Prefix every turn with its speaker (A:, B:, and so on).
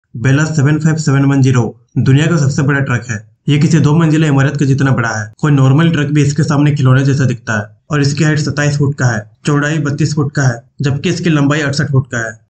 A: बेला 75710 दुनिया का सबसे बड़ा ट्रक है। ये किसी 2 मंजिला इमारत के जितना बड़ा है। कोई नॉर्मल ट्रक भी इसके सामने खिलौने जैसा दिखता है और इसकी हाइट 27 फुट का है, चौड़ाई 32 फुट का है, जबकि इसकी लंबाई 68 फुट का है।